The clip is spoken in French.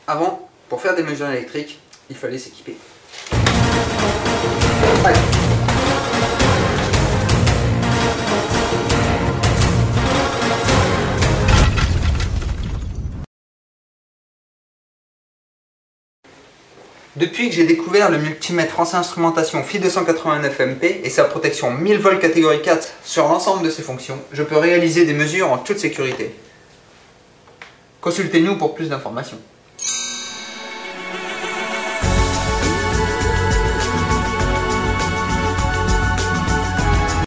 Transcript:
Avant, pour faire des mesures électriques, il fallait s'équiper. Allez. Depuis que j'ai découvert le multimètre France Instrumentation Phi 289 MP et sa protection 1000 volts catégorie 4 sur l'ensemble de ses fonctions, je peux réaliser des mesures en toute sécurité. Consultez-nous pour plus d'informations.